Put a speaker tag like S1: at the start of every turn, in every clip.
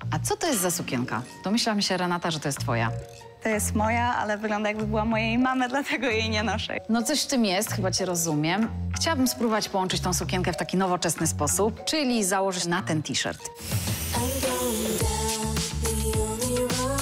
S1: A co to jest za sukienka? Domyślam się, Renata, że to jest twoja.
S2: To jest moja, ale wygląda jakby była mojej mamy, dlatego jej nie noszę.
S1: No coś w tym jest, chyba cię rozumiem. Chciałabym spróbować połączyć tą sukienkę w taki nowoczesny sposób, czyli założyć na ten t-shirt.
S3: I'm going down the only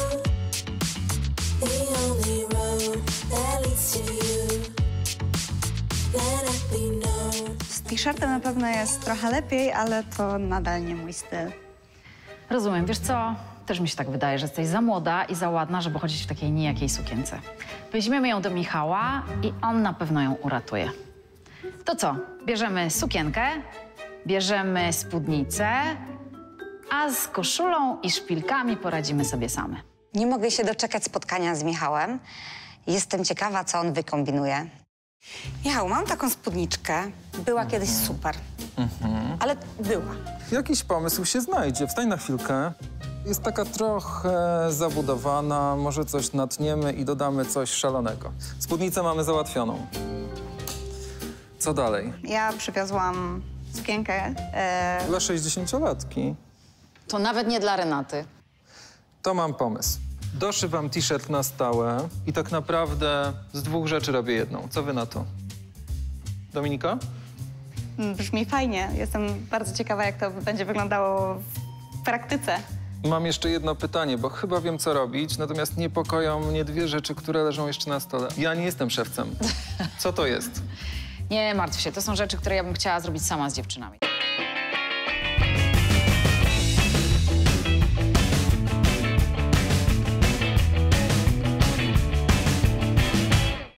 S3: road that leads to you. Let it be known.
S2: Z t-shirtem na pewno jest trochę lepiej, ale to nadal nie mój styl.
S1: Rozumiem, wiesz co? Też mi się tak wydaje, że jesteś za młoda i za ładna, żeby chodzić w takiej nijakiej sukience. Weźmiemy ją do Michała i on na pewno ją uratuje. To co? Bierzemy sukienkę, bierzemy spódnicę, a z koszulą i szpilkami poradzimy sobie same.
S4: Nie mogę się doczekać spotkania z Michałem. Jestem ciekawa, co on wykombinuje. Michał, mam taką spódniczkę. Była kiedyś super. Ale była.
S5: Jakiś pomysł się znajdzie. Wstań na chwilkę. Jest taka trochę zabudowana, może coś natniemy i dodamy coś szalonego. Spódnicę mamy załatwioną. Co dalej?
S2: Ja przywiozłam sukienkę.
S5: Dla 60-latki.
S1: To nawet nie dla Renaty.
S5: To mam pomysł. Doszywam t-shirt na stałe i tak naprawdę z dwóch rzeczy robię jedną. Co wy na to? Dominika?
S2: Brzmi fajnie. Jestem bardzo ciekawa, jak to będzie wyglądało w praktyce.
S5: Mam jeszcze jedno pytanie, bo chyba wiem, co robić, natomiast niepokoją mnie dwie rzeczy, które leżą jeszcze na stole. Ja nie jestem szewcem. Co to jest?
S1: Nie martw się, to są rzeczy, które ja bym chciała zrobić sama z dziewczynami.